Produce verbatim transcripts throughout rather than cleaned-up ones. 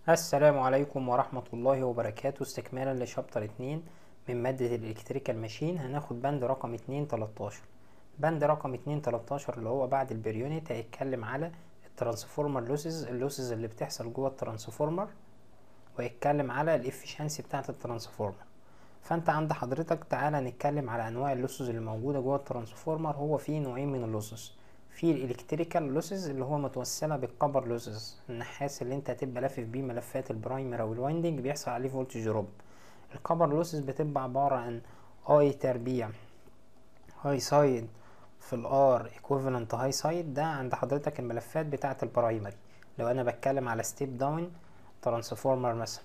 السلام عليكم ورحمة الله وبركاته. استكمالا لشابتر اتنين من مادة الالكتريكال ماشين، هناخد بند رقم اتنين تلاتاشر. بند رقم اتنين تلاتاشر اللي هو بعد البريونت هيتكلم على الترانسفورمر لوسز اللوسز اللي بتحصل جوه الترانسفورمر، ويتكلم على الافشنسي بتاعة الترانسفورمر. فانت عند حضرتك تعالى نتكلم على انواع اللوسز اللي موجودة جوه الترانسفورمر. هو في نوعين من اللوسز، في الالكتريكال لوسز اللي هو متوصله بالكبر لوسز، النحاس اللي انت هتبقى لافف بيه ملفات البرايمر او الوايندنج بيحصل عليه فولتج دروب. الكبر لوسز بتبقى عباره عن اي تربيع هاي سايد في الار ايكوفالنت هاي سايد. ده عند حضرتك الملفات بتاعه البرايمري لو انا بتكلم على ستيب داون ترانسفورمر مثلا.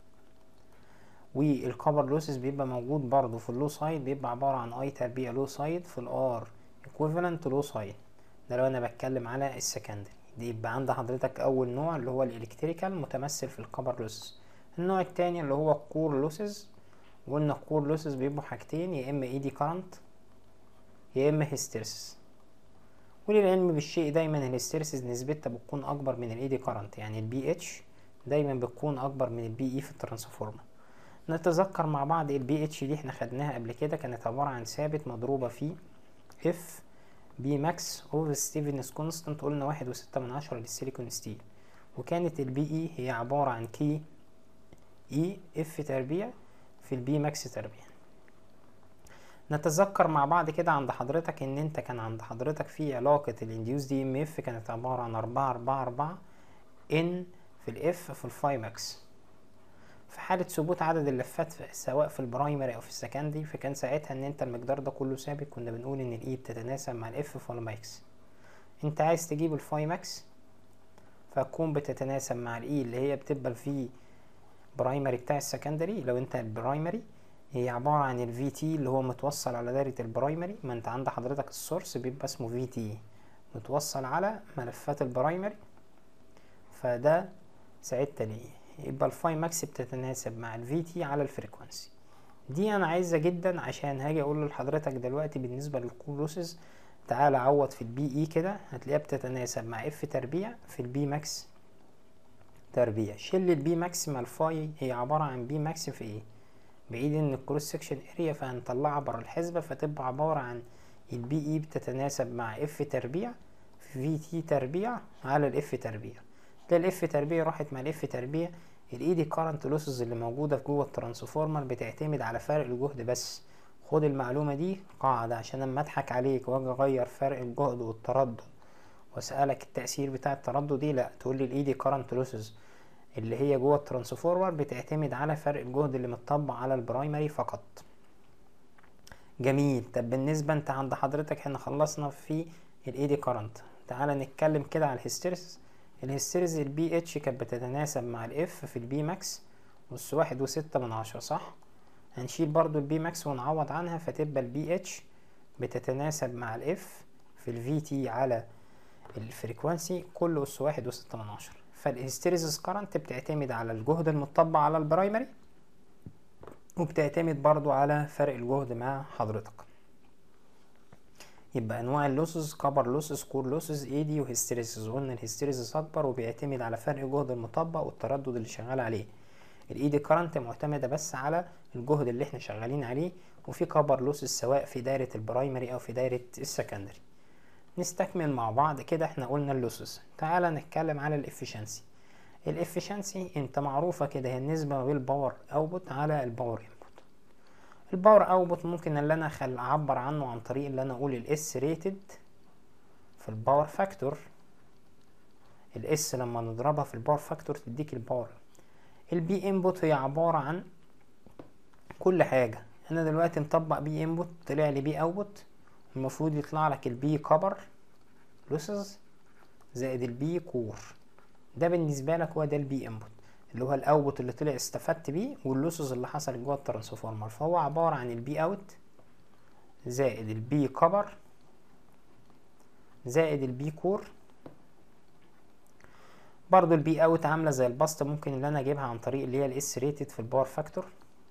والكبر لوسز بيبقى موجود برضو في اللو سايد، بيبقى عباره عن اي تربيع لو سايد في الار ايكوفالنت لو سايد. ده لو انا بتكلم على السكندري. دي يبقى عند حضرتك اول نوع اللي هو الالكتريكال متمثل في الكبر لوسز. النوع التاني اللي هو الكور لوسز. وقلنا الكور لوسز بيبقوا حاجتين، يا اما اي دي كارنت يا اما هيستيرسيس. وللعلم بالشيء دايما الهيستيرسيس نسبتها بتكون اكبر من الاي دي كارنت، يعني البي اتش دايما بتكون اكبر من البي اي في الترانسفورمر. نتذكر مع بعض البي اتش دي احنا خدناها قبل كده، كانت عبارة عن ثابت مضروبة في اف بي ماكس اوف ستيفنس كونستانت، قلنا واحد وستة من عشرة للسيليكون ستيل. وكانت البي اي هي عبارة عن كي اي اف تربيع في البي ماكس تربيع. نتذكر مع بعض كده عند حضرتك ان انت كان عند حضرتك في علاقة الانديوس دي ام اف كانت عبارة عن اربعة اربعة اربعة ان في الاف في الفاي ماكس. في حالة ثبوت عدد اللفات سواء في البرايمري او في السكندري، فكان ساعتها ان انت المقدار ده كله ثابت، كنا بنقول ان الاي بتتناسب مع الاف في الماكس. انت عايز تجيب الفاي ماكس فهتكون بتتناسب مع الاي اللي هي بتبقى في برايمري بتاع السكندري. لو انت البرايمري هي عبارة عن الفي تي اللي هو متوصل على دايرة البرايمري، ما انت عند حضرتك السورس بيبقى اسمه في تي متوصل على ملفات البرايمري، فده ساعتها ليه يبقى الفاي ماكس بتتناسب مع الفي تي على الفريكوانسي. دي انا عايزة جدا عشان هاجي اقول لحضرتك دلوقتي بالنسبة للكول لوسز. تعال عوض في البي اي كده هتلاقيها بتتناسب مع اف تربيع في البي ماكس تربيع. شيل البي ماكس مع الفاي، هي عبارة عن بي ماكس في ايه، بعيد ان الكروس سكشن اريا فهنطلعها برا الحسبة، فتبقى عبارة عن البي اي بتتناسب مع اف تربيع في تي تربيع على الاف تربيع. ده الاف تربيع راحت مع الاف تربيع. الاي دي كارنت لوسز اللي موجودة في جوه الترانسفورمر بتعتمد على فرق الجهد بس. خد المعلومة دي قاعدة عشان اما اضحك عليك واجي اغير فرق الجهد والتردد واسألك التأثير بتاع التردد دي، لا تقول لي الاي دي كارنت لوسز اللي هي جوه الترانسفورمر بتعتمد على فرق الجهد اللي متطبق على البرايمري فقط. جميل. طب بالنسبة انت عند حضرتك احنا خلصنا في الاي دي كارنت، تعالى نتكلم كده على الهيستيريس. الهيستيريس البي اتش كانت بتتناسب مع الاف في البي ماكس نص واحد وستة من عشرة، صح؟ هنشيل برضو البي ماكس ونعوض عنها فتبقى البي اتش بتتناسب مع الاف في الفي تي على الفريكوانسي كل اس واحد وستة من عشرة. فالهيستيريسيس كارنت بتعتمد على الجهد المطبق على البرايمري، وبتعتمد برضو على فرق الجهد مع حضرتك. يبقى انواع اللوسز كبر لوسز كور لوسز اي دي وهيستيريسيس. قلنا الهيستيريسيس اكبر وبيعتمد على فرق الجهد المطبق والتردد اللي شغال عليه. الاي دي كارنت معتمده بس على الجهد اللي احنا شغالين عليه. وفي كبر لوسز سواء في دايره البرايمري او في دايره السكندري. نستكمل مع بعض كده. احنا قلنا اللوسز، تعالى نتكلم على الافشنسي. الافشنسي انت معروفه كده هي النسبه ما بين الباور اوتبوت على الباور انبوت. الباور اوتبوت ممكن اللي انا اخل اعبر عنه عن طريق اللي انا اقول الاس ريتد في الباور فاكتور. الاس لما نضربها في الباور فاكتور تديك الباور. البي انبوت هي عباره عن كل حاجه. انا دلوقتي مطبق بي انبوت طلع لي بي اوتبوت، المفروض يطلع لك البي كبر لوسز زائد البي كور. ده بالنسبه لك هو ده البي انبوت اللي هو الاوتبوت اللي طلع استفدت بيه واللوسز اللي حصلت جوه الترانسفورمر. فهو عباره عن البي اوت زائد البي كبر زائد البي كور. برضو البي اوت عامله زي البسط، ممكن اللي انا اجيبها عن طريق اللي هي الاس ريتد في الباور فاكتور،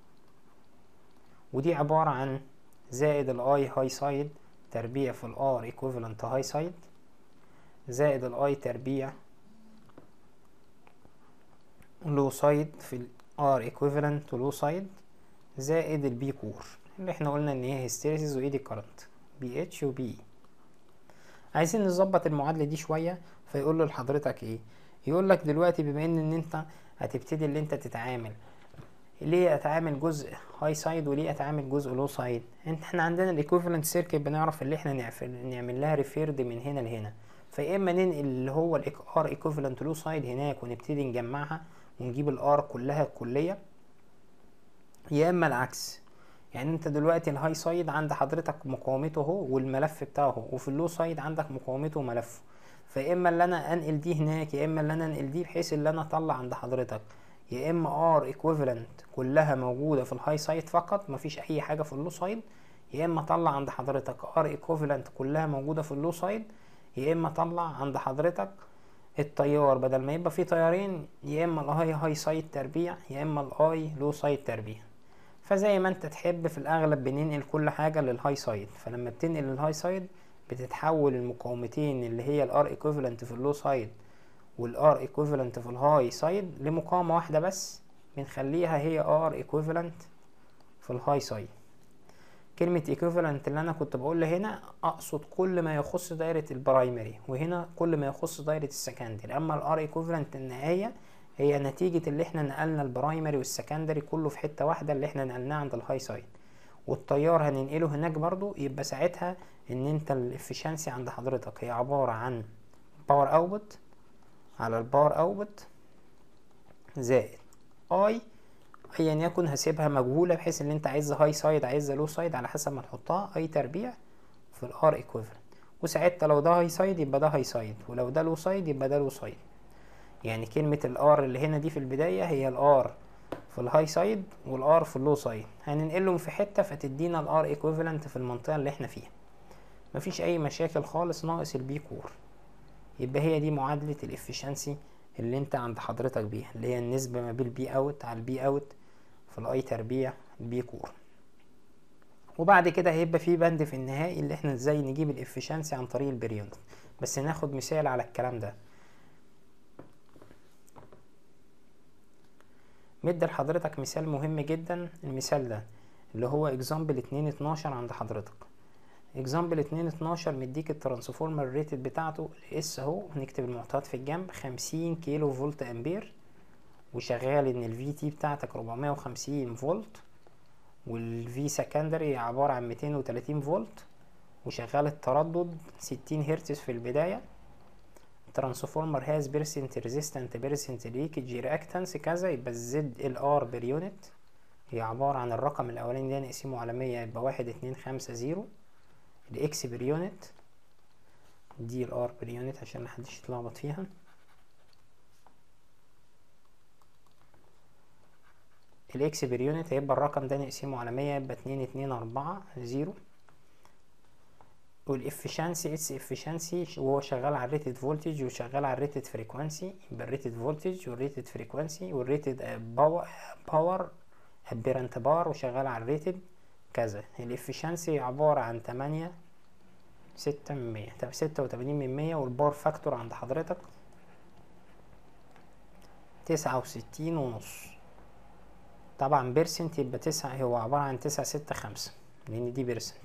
ودي عباره عن زائد الاي هاي سايد تربيع في الار ايكوفالنت هاي سايد زائد الاي تربيع لو سايد في ال R equivalent to low side زائد البي كور اللي احنا قلنا ان هي هيستيريسيس وايدي كارنت بي اتش وبي. عايزين نظبط المعادلة دي شوية، فيقول له لحضرتك ايه؟ يقول لك دلوقتي بما ان ان انت هتبتدي اللي انت تتعامل، ليه اتعامل جزء هاي سايد وليه اتعامل جزء لو سايد؟ انت احنا عندنا الايكويفالنت سيركت بنعرف اللي احنا نعمل لها ريفيرد من هنا لهنا، فيا اما ننقل اللي هو الار ايكويفالنت لو سايد هناك ونبتدي نجمعها ونجيب الار كلها الكليه، يا اما العكس. يعني انت دلوقتي الهاي سايد عند حضرتك مقاومته اهو والملف بتاعه اهو، وفي اللو سايد عندك مقاومته وملفه، فيا اما اللي انا انقل دي هناك يا اما اللي انا انقل دي، بحيث اللي انا اطلع عند حضرتك يا اما ار ايكويفالنت كلها موجوده في الهاي سايد فقط مفيش اي حاجه في اللو سايد، يا اما اطلع عند حضرتك ار ايكويفالنت كلها موجوده في اللو سايد، يا اما اطلع عند حضرتك التيار بدل ما يبقى فيه تيارين يا اما الهاي هاي سايد تربيع يا اما الاي لو سايد تربيع. فزي ما انت تحب، في الاغلب بننقل كل حاجه للهاي سايد، فلما بتنقل للهاي سايد بتتحول المقاومتين اللي هي الار ايكويفالنت في اللو سايد والار ايكويفالنت في الهاي سايد لمقاومه واحده بس، بنخليها هي ار ايكويفالنت في الهاي سايد. كلمه ايكويفالنت اللي انا كنت بقول هنا اقصد كل ما يخص دايره البرايمري، وهنا كل ما يخص دايره السكندري. اما الار ايكويفالنت النهائيه هي نتيجة اللي احنا نقلنا البرايمري والسكندري كله في حتة واحدة اللي احنا نقلناه عند الهاي سايد، والتيار هننقله هناك برضو. يبقى ساعتها ان انت الافشنسي عند حضرتك هي عبارة عن باور اوتبوت على الباور اوتبوت زائد اي ايا يكن، هسيبها مجهولة بحيث ان انت عايزها هاي سايد عايزها لو سايد على حسب ما تحطها، اي تربيع في الار ايكويفالنت. وساعتها لو ده هاي سايد يبقى ده هاي سايد، ولو ده لو سايد يبقى ده لو سايد. يعني كلمة الار اللي هنا دي في البداية هي الار في الهاي سايد والار في اللو سايد، هننقلهم في حتة فتدينا الار ايكويفالنت في المنطقة اللي احنا فيها، مفيش اي مشاكل خالص، ناقص البي كور. يبقى هي دي معادلة الافشنسي اللي انت عند حضرتك بيها، اللي هي النسبة ما بين البي اوت على البي اوت في الاي تربيع البي كور. وبعد كده هيبقى في بند في النهائي اللي احنا ازاي نجيب الافشنسي عن طريق البريود، بس ناخد مثال على الكلام ده. مدي لحضرتك مثال مهم جدا، المثال ده اللي هو اكزامبل اتنين اتناشر عند حضرتك. اكزامبل اتنين اتناشر مديك الترانسفورمر ريتد بتاعته اس اهو، هنكتب المعطيات في الجنب، خمسين كيلو فولت امبير، وشغال ان الفي تي بتاعتك اربعمية وخمسين فولت، والفي سكندري عبارة عن ميتين وتلاتين فولت، وشغال التردد ستين هرتز في البداية. ترانسفورمر هاز بيرسنت ريزيستنت بيرسنت ليكج رياكتنس كذا، يبقى الزد ال ار بير يونت هي عبارة عن الرقم الاولاني ده نقسمه على مية يبقى واحد اتنين خمسة زيرو. الاكس بير يونت دي الار بير يونت عشان محدش يتلخبط فيها. الاكس بير يونت هيبقى الرقم ده نقسمه على مية يبقى اتنين اتنين اربعة زيرو. والافشنسي اتس افشنسي وهو شغال على الريتد فولتج وشغال على الريتد فريكوانسي، يبقى الريتد فولتج والريتد فريكوانسي والريتد باور باور ابيرنت بار وشغال على الريتد كذا. الافشنسي عبارة عن تمانية ستة من مية، طب ستة وتمانين من مية، والبار فاكتور عند حضرتك تسعة وستين ونص. طبعا بيرسنت يبقى تسعة، هو عبارة عن تسعة ستة خمسة لان دي بيرسنت.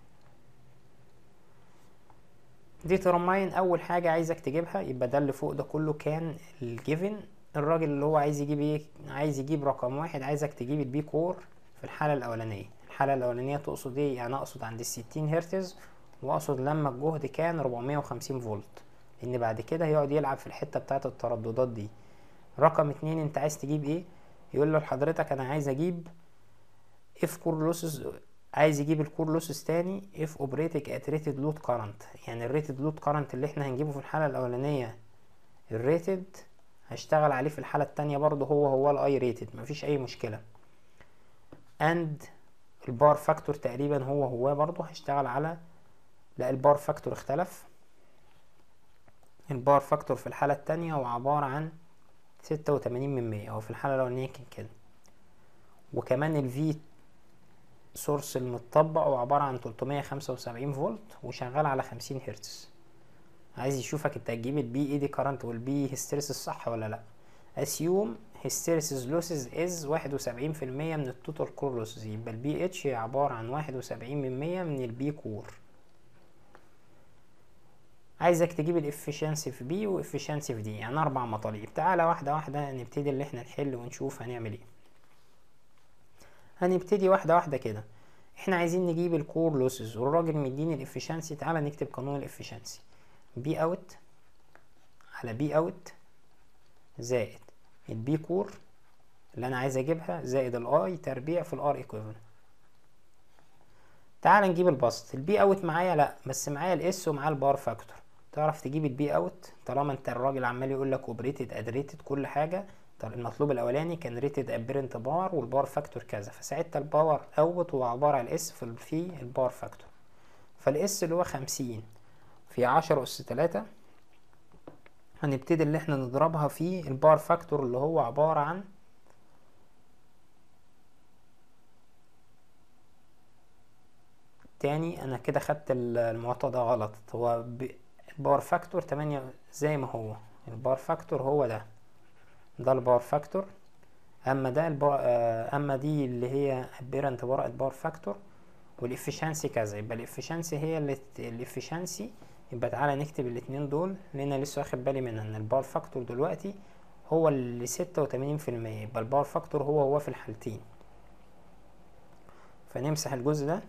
ديترماين اول حاجه عايزك تجيبها، يبقى ده اللي فوق ده كله كان الجيفن. الراجل اللي هو عايز يجيب ايه؟ عايز يجيب رقم واحد، عايزك تجيب البي كور في الحاله الاولانيه. الحاله الاولانيه تقصد ايه؟ يعني اقصد عند الستين هرتز، واقصد لما الجهد كان اربعمية وخمسين فولت، لان بعد كده هيقعد يلعب في الحته بتاعه الترددات دي. رقم اتنين انت عايز تجيب ايه؟ يقول له لحضرتك انا عايز اجيب اف كور لوسز، عايز يجيب الكور لوسز تاني اف اوبريتنج ات ريتد لود كارنت. يعني الريتد لود كارنت اللي احنا هنجيبه في الحاله الاولانيه الريتد هشتغل عليه في الحاله التانية برضه هو هو الاي ريتد، مفيش اي مشكله. اند البار فاكتور تقريبا هو هو برضه هشتغل على، لا البار فاكتور اختلف. البار فاكتور في الحاله التانية هو عباره عن ستة وتمانين من مية، او في الحاله الاولانيه كان كده. وكمان الفي سورس المتطبق هو عبارة عن تلتمية خمسة وسبعين فولت وشغال على خمسين هرتز. عايز يشوفك انت هتجيب البي اي دي كارنت والبي هيستيريسيس صح ولا لا. اسيوم hysteresis losses is واحد وسبعين في المية من التوتال كور لوسز، يبقى البي اتش هي عبارة عن واحد وسبعين في المية من البي كور. عايزك تجيب الافشنسي في بي وافشنسي في دي، يعني اربع مطالب. تعالى واحدة واحدة نبتدي اللي احنا نحل ونشوف هنعمل ايه. هنبتدي واحدة واحدة كده. احنا عايزين نجيب الكور لوسز والراجل مديني الافشنسي. تعالى نكتب قانون الافشنسي، بي اوت على بي اوت زائد البي كور اللي انا عايز اجيبها زائد الاي تربيع في الار ايكويفالنت. تعال نجيب البسط. البي اوت معايا لا، بس معايا الاس ومعايا البار فاكتور. تعرف تجيب البي اوت طالما انت الراجل عمال يقول لك اوبريتد ادريتد كل حاجه. طب المطلوب الاولاني كان ريتد ابيرنت بار والبار فاكتور كذا، فساعتها الباور اوت هو عباره عن الاس في في البار فاكتور. فالاس اللي هو خمسين في عشرة اس تلاتة، هنبتدي اللي احنا نضربها في البار فاكتور اللي هو عباره عن تاني. انا كده خدت المعطى ده غلط، هو الباور فاكتور تمانية زي ما هو. الباور فاكتور هو ده ده الباور فاكتور، اما ده البار اما دي اللي هي ابيرنت براءة باور فاكتور، والافشنسي كذا. يبقى الافشنسي هي اللي الافشنسي. يبقى تعالى نكتب الاتنين دول لان انا لسه واخد بالي منها ان الباور فاكتور دلوقتي هو اللي ستة وتمانين في المية. يبقى الباور فاكتور هو هو في الحالتين. فنمسح الجزء ده.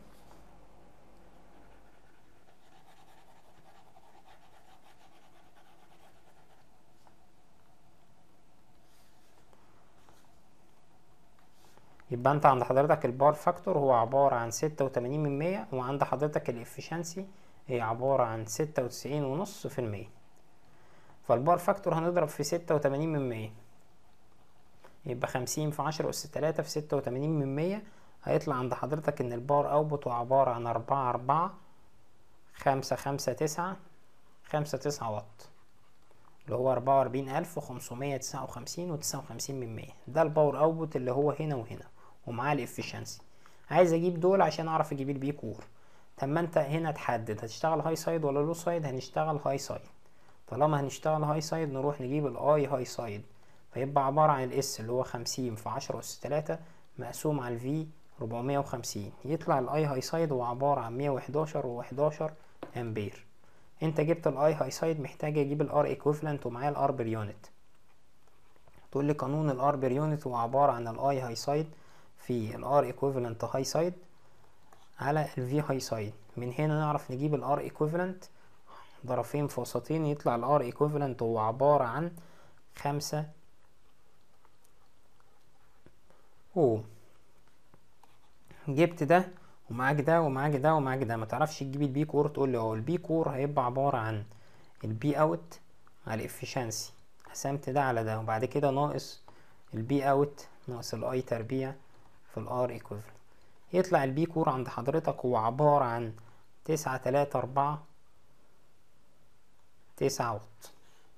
يبقى انت عند حضرتك الباور فاكتور هو عبارة عن ستة وتمانين من مية، وعند حضرتك الافشنسي هي عبارة عن ستة وتسعين ونص في المية. فالباور فاكتور هنضرب في ستة وتمانين من مية، يبقى خمسين في عشرة اس تلاتة في ستة وتمانين من مية. هيطلع عند حضرتك ان الباور اوتبوت هو عبارة عن اربعة اربعة خمسة خمسة تسعة خمسة تسعة واط، اللي هو اربعة واربعين الف وخمسمية تسعة وخمسين وتسعة وخمسين من مية. ده الباور اوتبوت اللي هو هنا وهنا، ومعاه الافشنسي. عايز اجيب دول عشان اعرف اجيب البي كور. طب ما انت هنا تحدد هتشتغل هاي سايد ولا لو سايد. هنشتغل هاي سايد. طالما هنشتغل هاي سايد نروح نجيب الاي هاي سايد، فيبقى عبارة عن الاس اللي هو خمسين في عشرة اس تلاتة مقسوم على الفي اربعمية وخمسين. يطلع الاي هاي سايد هو عبارة عن مية وحداشر وحداشر امبير. انت جبت الاي هاي سايد، محتاج اجيب الار ايكويفالنت ومعاه الار بير يونت. تقول لي قانون الار بير يونت هو عبارة عن الاي هاي سايد في الار ايكويفالنت هاي سايد على الفي هاي سايد. من هنا نعرف نجيب الار ايكويفالنت ضرفين في وسطين، يطلع الار ايكويفالنت هو عبارة عن خمسة اوم. جبت ده ومعاك ده ومعاك ده ومعاك ده. ما تعرفش تجيب البي كور، تقول لي اهو البي كور هيبقى عبارة عن البي اوت على الافشنسي، قسمت ده على ده، وبعد كده ناقص البي اوت ناقص الاي تربيع في الار ايكويفالنت. يطلع البي كور عند حضرتك هو عبارة عن تسعة تلاتة اربعة تسعة واط.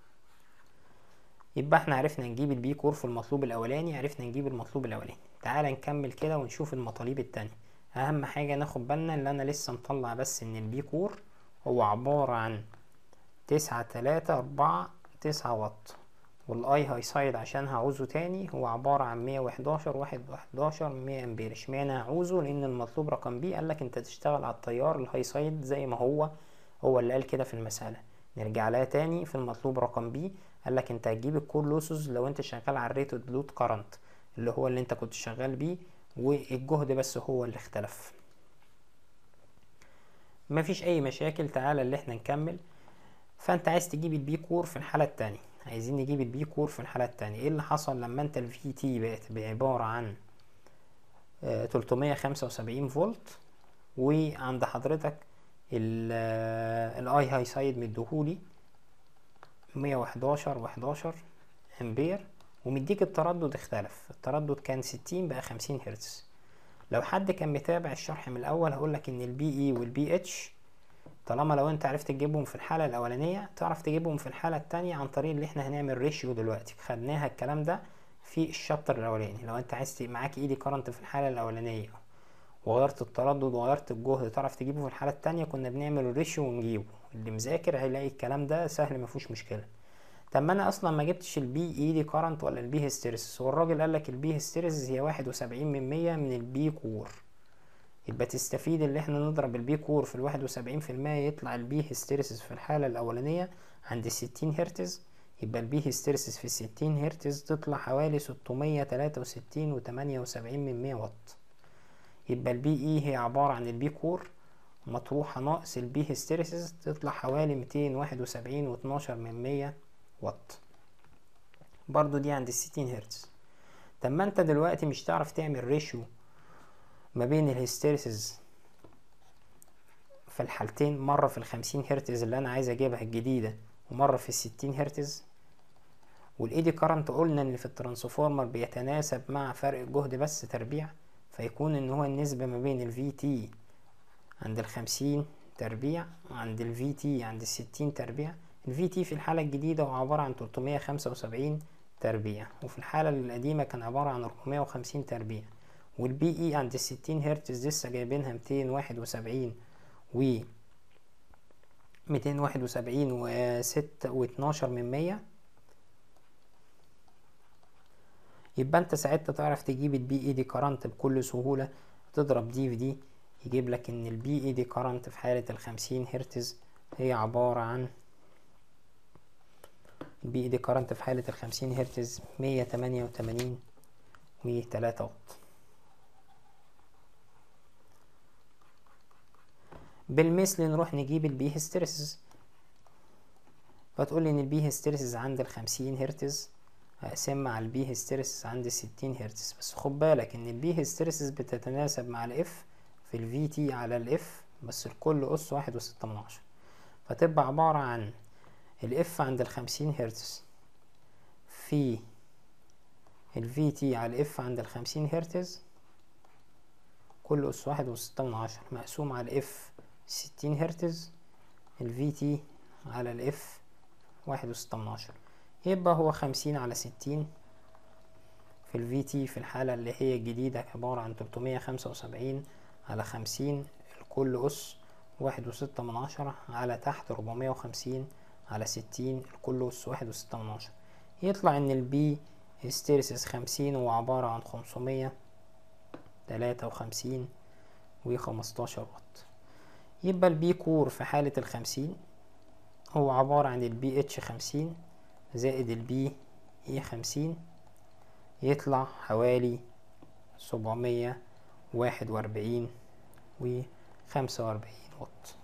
يبقى احنا عرفنا نجيب البي كور في المطلوب الاولاني، عرفنا نجيب المطلوب الاولاني. تعالى نكمل كده ونشوف المطالب التانية. اهم حاجة ناخد بالنا اللي انا لسه مطلع بس ان البي كور هو عبارة عن تسعة تلاتة اربعة تسعة واط، والاي هاي سايد عشان هعوزه تاني هو عبارة عن مية وحداشر واحد وحداشر مية امبير. اشمعنى هعوزه؟ لان المطلوب رقم بي قالك انت تشتغل على التيار الهاي سايد زي ما هو هو اللي قال كده في المسألة. نرجع لها تاني في المطلوب رقم بي، قالك انت هتجيب الكور لوسز لو انت شغال على الريتد لود كارنت اللي هو اللي انت كنت شغال بيه، والجهد بس هو اللي اختلف. مفيش اي مشاكل. تعالى اللي احنا نكمل. فانت عايز تجيب البي كور في الحالة التانية. عايزين نجيب البي كور في الحالة التانية. ايه اللي حصل لما انت الفي تي بقت بعبارة عن اه تلتمية خمسة وسبعين فولت، وعند حضرتك الاي هاي سايد مديهولي مية وحداشر وحداشر امبير، ومديك التردد اختلف. التردد كان ستين بقى خمسين هرتز. لو حد كان متابع الشرح من الاول هقولك ان البي اي والبي اتش طالما لو انت عرفت تجيبهم في الحالة الاولانية تعرف تجيبهم في الحالة التانية عن طريق اللي احنا هنعمل ريشيو دلوقتي. خدناها الكلام ده في الشابتر الاولاني. لو انت عايز معاك ايدي كارنت في الحالة الاولانية وغيرت التردد وغيرت الجهد تعرف تجيبه في الحالة التانية، كنا بنعمل الريشيو ونجيبه. اللي مذاكر هيلاقي الكلام ده سهل مفيهوش مشكلة. طب ما انا اصلا ما جبتش البي اي دي كارنت ولا البي هيستيريسيس، والراجل قال لك البي هيستيريسيس هي واحد وسبعين من مية من البي كور. يبقى تستفيد اللي احنا نضرب البي كور في الواحد وسبعين في المية، يطلع البي هيستيريسيس في الحالة الأولانية عند ستين هرتز. يبقى البي هيستيريسيس في ستين هرتز تطلع حوالي ستمية تلاتة وستين وتمانية وسبعين من مية واط. يبقى البي اي هي عبارة عن البي كور مطروحة ناقص البي هيستيريسيس، تطلع حوالي ميتين واحد وسبعين واتناشر من مية واط. برضو دي عند الستين هرتز. طب ما انت دلوقتي مش تعرف تعمل ريشيو ما بين الهيستيريسيس في الحالتين، مرة في الخمسين هرتز اللي انا عايز اجيبها الجديدة، ومرة في الستين هرتز. والايدي كارنت قلنا ان في الترانسفورمر بيتناسب مع فرق الجهد بس تربيع، فيكون ان هو النسبة ما بين الفي تي عند الخمسين تربيع وعند الفي تي عند الستين تربيع. الفي تي في الحالة الجديدة هو عبارة عن تلتمية خمسة وسبعين تربيع، وفي الحالة القديمة كان عبارة عن اربعمية وخمسين تربيع. والبي اي عند الستين هرتز لسه جايبينها ميتين واحد وسبعين و ميتين واحد وسبعين وستة واتناشر من مية. يبقى انت ساعتها تعرف تجيب البي اي دي كارنت بكل سهولة. تضرب دي في دي يجيب لك ان البي اي دي كارنت في حالة الخمسين هرتز هي عبارة عن البي اي دي كارنت في حالة الخمسين هرتز مية تمانية وتمانين وتلاتة واط. بالمثل نروح نجيب البي هيستيريسيس، فتقول لي ان البي هيستيريسيس عند الخمسين هرتز هقسم مع البي هيستيريسيس عند الستين هرتز. بس خد بالك ان البي هيستيريسيس بتتناسب مع الاف في الفي تي على الاف، بس الكل اس واحد وستة من عشرة، فتبقى عبارة عن الاف عند الخمسين هرتز في الفي تي على الاف عند الخمسين هرتز كل اس واحد وستة من عشرة مقسوم على الاف ستين هرتز الفي تي على الاف واحد وستة من عشرة. يبقى هو خمسين على ستين في الفي تي في الحالة اللي هي الجديدة عبارة عن تلتمية خمسة وسبعين على خمسين الكل أس واحد وستة من عشرة على تحت ربعمية وخمسين على ستين الكل أس واحد وستة من عشرة. يطلع إن البي هيستيريسيس خمسين هو عبارة عن خمسمية تلاتة وخمسين وخمستاشر واط. يبقى البي كور في حالة الخمسين هو عبارة عن البي اتش خمسين زائد البي اي خمسين، يطلع حوالي سبعمية واحد واربعين وخمسة واربعين واط.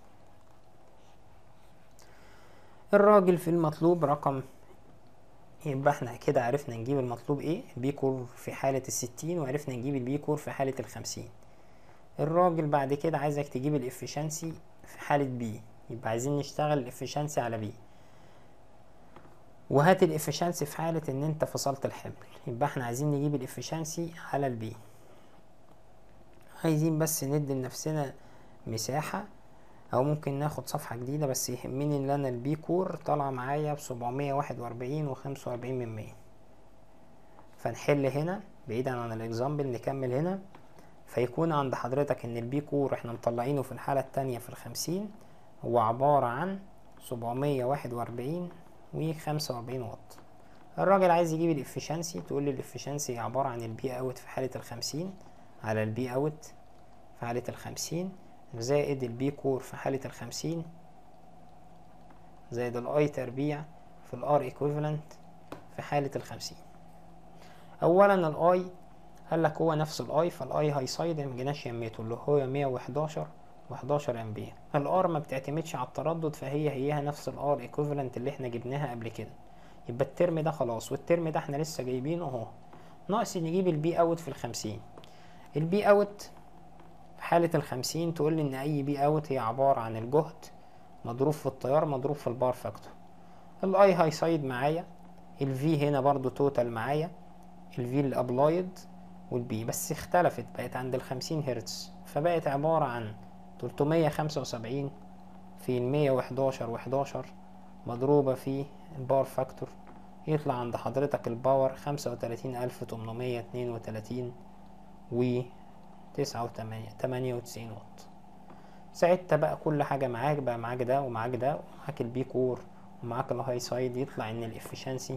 الراجل في المطلوب رقم، يبقى احنا كده عرفنا نجيب المطلوب ايه، البي كور في حالة الستين، وعرفنا نجيب البي كور في حالة الخمسين. الراجل بعد كده عايزك تجيب الافشنسي في حالة بي، يبقى عايزين نشتغل الافشنسي على بي. وهات الافشنسي في حالة ان انت فصلت الحمل، يبقى احنا عايزين نجيب الافشنسي على البي. عايزين بس ندي لنفسنا مساحة، او ممكن ناخد صفحة جديدة، بس يهمني ان انا البي كور طالعة معايا بسبعمية واحد واربعين وخمسة واربعين من مية. فنحل هنا بعيدا عن الاكزامبل، نكمل هنا. فيكون عند حضرتك ان البي كور احنا مطلعينه في الحالة التانية في الخمسين هو عبارة عن سبعمية واحد واربعين وخمسة واربعين واط. الراجل عايز يجيب الافشنسي، تقول لي الافشنسي عبارة عن البي اوت في حالة الخمسين على البي اوت في حالة الخمسين زائد البي كور في حالة الخمسين زائد الاي تربيع في الار ايكويفالنت في حالة الخمسين. اولا الاي قال لك هو نفس الاي، فالاي هيسايد مجيناش يميته اللي هو مية وحداشر وحداشر امبير. الار ما بتعتمدش على التردد، فهي هيها نفس الار ايكويفالنت اللي احنا جبناها قبل كده. يبقى الترم ده خلاص، والترم ده احنا لسه جايبينه اهو. ناقص نجيب البي اوت في الخمسين. البي اوت في حالة الخمسين تقول لي ان اي بي اوت هي عبارة عن الجهد مضروب في التيار مضروب في البار فاكتور. الاي هيسايد معايا، الفي هنا برضو توتال معايا، الفي الابلايد والبي بس اختلفت بقت عند الخمسين هرتز، فبقت عبارة عن تلتمية خمسة وسبعين في المية وحداشر وحداشر مضروبة في الباور فاكتور. يطلع عند حضرتك الباور خمسة وتلاتين الف تمنمية اتنين وتلاتين و تسعة وتمانية تمانية وتسعين واط. ساعتها بقى كل حاجة معاك، بقى معاك ده ومعاك ده ومعاك البي كور ومعاك الهاي سايد يطلع ان الافشنسي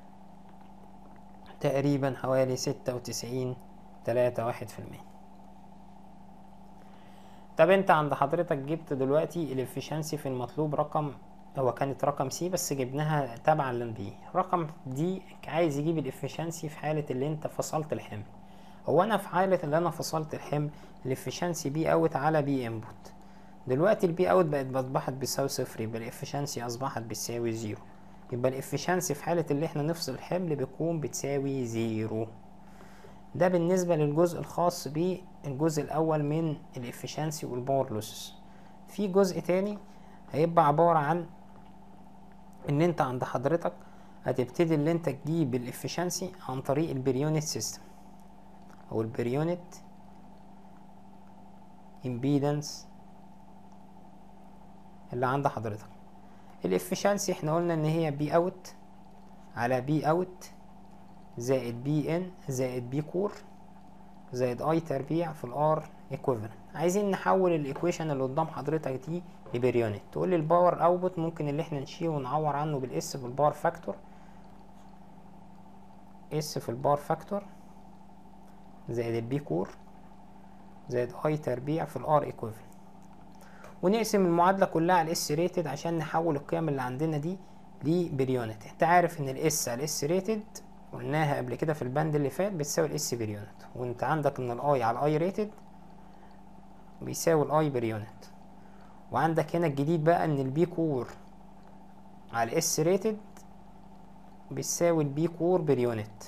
تقريبا حوالي ستة وتسعين تلاتة واحد في المية. طب انت عند حضرتك جبت دلوقتي الافشنسي في المطلوب رقم، هو كانت رقم سي بس جبناها تبعا للبي. رقم دي عايز يجيب الافشنسي في حالة اللي انت فصلت الحمل. هو انا في حالة اللي انا فصلت الحمل الافشنسي بي اوت على بي انبوت. دلوقتي البي اوت بقت اصبحت بتساوي صفر، يبقى الافشنسي اصبحت بتساوي زيرو. يبقى الافشنسي في حالة اللي احنا نفصل الحمل بيكون بتساوي زيرو. ده بالنسبة للجزء الخاص بالجزء الاول من الافشنسي والباور لوسز. في جزء تاني هيبقى عبارة عن ان انت عند حضرتك هتبتدي اللي انت تجيب الافشنسي عن طريق البريونت سيستم او البريونت امبيدنس اللي عند حضرتك. الافشنسي احنا قلنا ان هي بي اوت على بي اوت زائد بي ان زائد بي كور زائد اي تربيع في الار ايكويفالنت. عايزين نحول الايكويشن اللي قدام حضرتك دي لبريونت. تقول لي الباور اوتبوت ممكن اللي احنا نشيله ونعور عنه بالاس في الباور فاكتور، اس في الباور فاكتور زائد البي كور زائد اي تربيع في الار ايكويفالنت، ونقسم المعادله كلها على الاس ريتد عشان نحول القيم اللي عندنا دي لبريونت. انت عارف ان الاس على الاس ريتد قلناها قبل كده في البند اللي فات بتساوي الاس بريونت، وانت عندك ان الاي على الاي ريتد بيساوي الاي بريونت. وعندك هنا الجديد بقى ان البي كور على الاس ريتد بيساوي البي كور بريونت.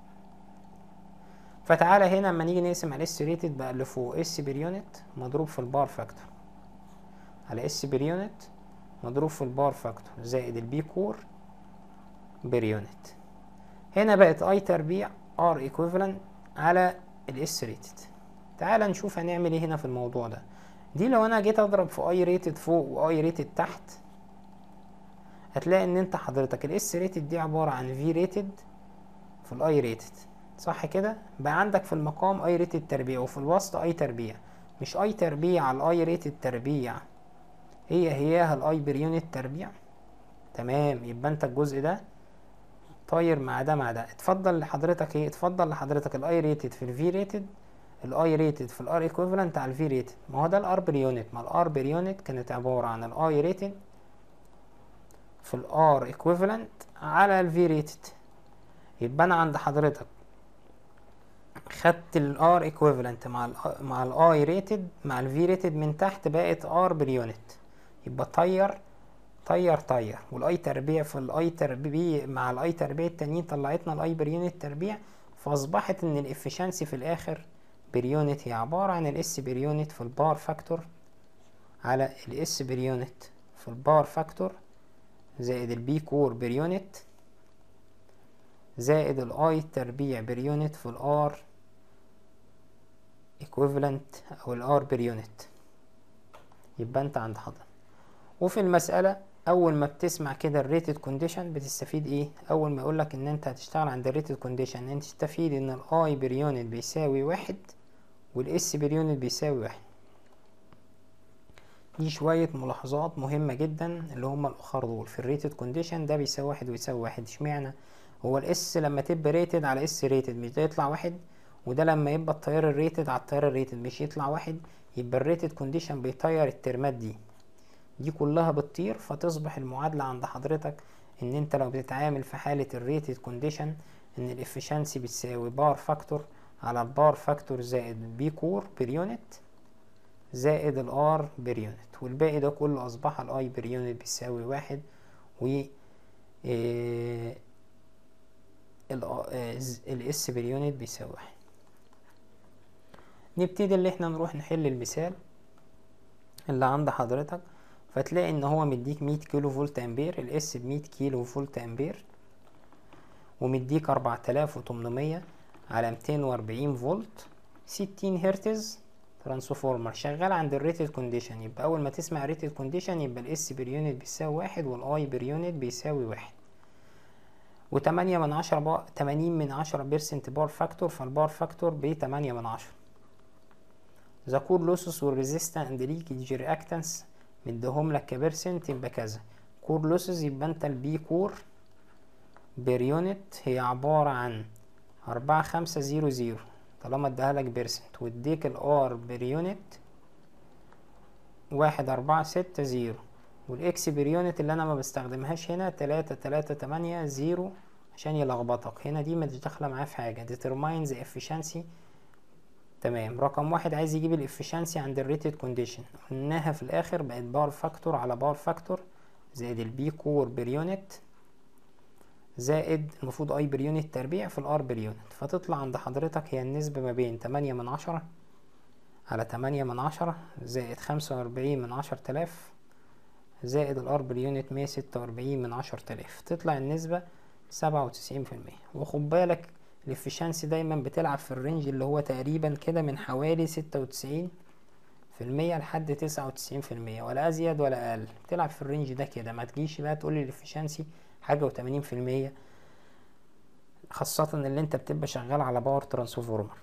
فتعالى هنا اما نيجي نقسم على اس ريتد بقى اللي فوق اس بريونت مضروب في البار فاكتور على اس بريونت مضروب في البار فاكتور زائد البي كور بريونت. هنا بقت اي تربيع ار ايكويفالنت على الاس ريتد. تعال نشوف هنعمل ايه هنا في الموضوع ده. دي لو انا جيت اضرب في اي ريتد فوق واي ريتد تحت هتلاقي ان انت حضرتك الاس ريتد دي عبارة عن في ريتد في الاي ريتد، صح كده؟ بقى عندك في المقام اي ريتد تربيع وفي الوسط اي تربيع، مش اي تربيع على الاي ريتد تربيع هي هياها الاي بريونت تربيع. تمام، يبقى انت الجزء ده طاير مع ده مع ده. اتفضل لحضرتك ايه؟ اتفضل لحضرتك الاي ريتد في الفي ريتد، الاي ريتد في الار ايكويفالنت على الفي ريتد. ما هو ده الار بريونت، ما الار بريونت كانت عبارة عن الاي ريتد في الار ايكويفالنت على الفي ريتد. يبقى انا عند حضرتك خدت الار ايكويفالنت مع ال مع الاي ريتد مع الفي ريتد من تحت بقت ار بريونت. يبقى طير طير طير، والاي تربيع في الاي تربيع مع الاي تربيع التانيين طلعتنا الاي بريونت تربيع. فاصبحت ان الافشنسي في الاخر بريونت هي عبارة عن الاس بريونت في البار فاكتور على الاس بريونت في البار فاكتور زائد البي كور بريونت زائد الاي تربيع بريونت في الار ايكويفالنت او الار بريونت. يبقى انت عند حضرتك. وفي المسألة اول ما بتسمع كده الريتد كونديشن بتستفيد ايه؟ اول ما يقولك ان انت هتشتغل عند الريتد كونديشن انت تستفيد ان الاي بريونت بيساوي واحد والاس بريونت بيساوي واحد. دي شوية ملاحظات مهمة جدا اللي هما الاخر دول في الريتد كونديشن. ده بيساوي واحد ويساوي واحد، اشمعنى؟ هو الاس لما تبقى ريتد على اس ريتد مش ده يطلع واحد، وده لما يبقى التيار الريتد على التيار الريتد مش يطلع واحد. يبقى الريتد كونديشن بيطير الترمات دي دي كلها بتطير. فتصبح المعادلة عند حضرتك ان انت لو بتتعامل في حالة الريتد كونديشن ان الافشنسي بتساوي بار فاكتور على البار فاكتور زائد بي كور بريونت زائد الار بريونت، والباقي ده كله اصبح الاي بريونت بيساوي واحد و الاس بريونت بيساوي واحد. نبتدي اللي احنا نروح نحل المثال اللي عند حضرتك. فتلاقي ان هو مديك مية كيلو فولت امبير، الاس ب مية كيلو فولت امبير، ومديك اربعة الاف وتمنمية على ميتين واربعين فولت، ستين هرتز ترانسفورمر شغال عند الريتد كونديشن. يبقى اول ما تسمع ريتد كونديشن يبقى الاس بريونت بيساوي واحد والاي بريونت بيساوي واحد، وتمانية من عشرة تمانين من عشرة بيرسنت بار فاكتور، فالبار فاكتور بتمانية من عشرة. ذا كور لوسس والريزيستنس اند ليكيج رياكتنس مديهم لك كبرسنت يبقى كذا. كور لوسز، يبقى انت البي كور بير يونت هي عبارة عن أربعة خمسة زيرو زيرو طالما اداها لك بيرسنت، واديك الار بير يونت واحد أربعة ستة زيرو، والاكس بير يونت اللي انا ما بستخدمهاش هنا تلاتة تلاتة تمانية زيرو عشان يلخبطك. هنا دي مش داخله معاه في حاجه. determine the efficiency. تمام. رقم واحد عايز يجيب الافشنسي عند الريتد كونديشن، قلناها في الاخر بقت باور فاكتور على باور فاكتور زائد البي كور بير يونت زائد المفروض اي بير يونت تربيع في الار بير يونت، فتطلع عند حضرتك هي النسبة ما بين تمانية من عشرة على تمانية من عشرة زائد خمسة وأربعين من عشر تلاف زائد الار بير يونت مية ستة وأربعين من عشر تلاف، تطلع النسبة سبعة وتسعين في المية. وخد بالك الافشنسي دايما بتلعب في الرينج اللي هو تقريبا كده من حوالي ستة وتسعين في المية لحد تسعة وتسعين في المية، ولا ازيد ولا اقل، بتلعب في الرينج ده كده. ما تجيش بقى تقولي الافشنسي حاجة وتمانين في المية، خاصة اللي انت بتبقى شغال على باور ترانسفورمر.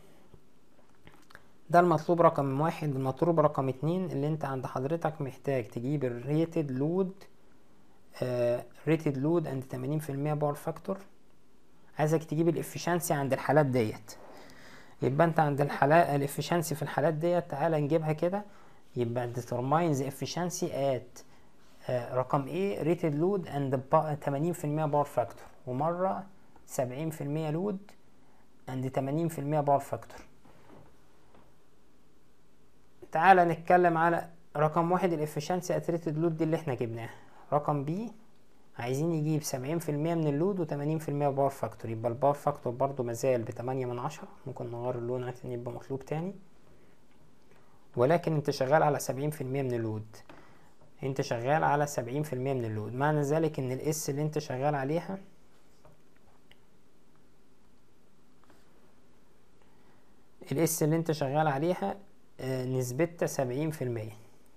ده المطلوب رقم واحد. المطلوب رقم اتنين اللي انت عند حضرتك محتاج تجيب الريتد لود ريتد لود عند تمانين في المية باور فاكتور. عايزك تجيب الافشنسي عند الحالات ديت. يبقى انت عند الحالات الافشنسي في الحالات ديت تعالى نجيبها كده. يبقى determine the efficiency at آه رقم ايه rated load and تمانين في المية باور فاكتور، ومرة سبعين في المية لود and تمانين في المية باور فاكتور. تعالى نتكلم على رقم واحد الافشنسي at rated load دي اللي احنا جبناها. رقم بي عايزين يجيب سبعين في المية من اللود وتمانين في المية باور فاكتور، يبقى الباور فاكتور برضو مازال بتمانية من عشرة. ممكن نغير اللون عشان يبقى مطلوب تاني، ولكن انت شغال على سبعين في المية من اللود. انت شغال على سبعين في المية من اللود، معنى ذلك ان الاس اللي انت شغال عليها الاس اللي انت شغال عليها آه نسبتها سبعين في المية.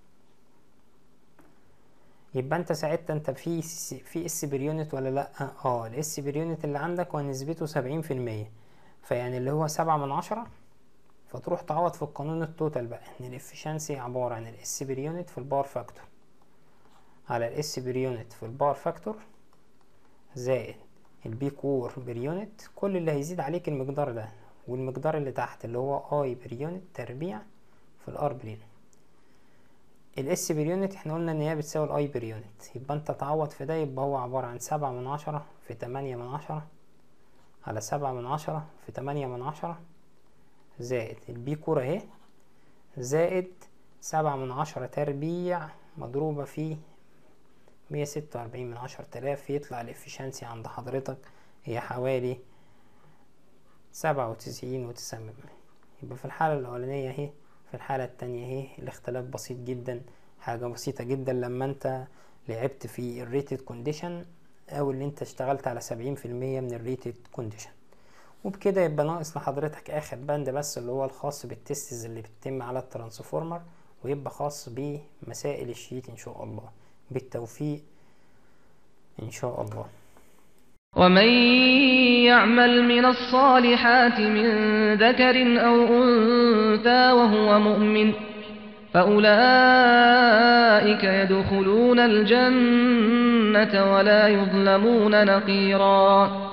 يبقى انت ساعتها انت في في اس بير يونت ولا لا؟ اه الاس بير يونت اللي عندك ونسبته سبعين في المية، فيعني اللي هو سبعة من عشرة. فتروح تعوض في القانون التوتال بقى ان الافشنسي عبارة عن الاس بير يونت في الباور فاكتور على الاس بير يونت في الباور فاكتور زائد البي كور بير يونت. كل اللي هيزيد عليك المقدار ده، والمقدار اللي تحت اللي هو اي بير يونت تربيع في الار بير يونت. الاس بير يونت احنا قلنا ان هي بتساوي الاي بير يونت، يبقى انت تعوض في ده. يبقى هو عبارة عن سبعة من عشرة في تمانية من عشرة على سبعة من عشرة في تمانية من عشرة زائد البي كور اهي زائد سبعة من عشرة تربيع مضروبة في مية ستة وأربعين من عشر تلاف. يطلع الافشنسي عند حضرتك هي حوالي سبعة وتسعين وتسعين. يبقى في الحالة الأولانية اهي، في الحالة التانية اهي الاختلاف بسيط جدا، حاجة بسيطة جدا لما انت لعبت في الريتد كونديشن او اللي انت اشتغلت على سبعين في المية من الريتد كونديشن. وبكده يبقى ناقص لحضرتك اخر بند بس اللي هو الخاص بالتستز اللي بتتم على الترانسفورمر، ويبقى خاص بمسائل الشيت ان شاء الله. بالتوفيق ان شاء الله. ومن يعمل من الصالحات من ذكر أو أنثى وهو مؤمن فأولئك يدخلون الجنة ولا يظلمون نقيرا.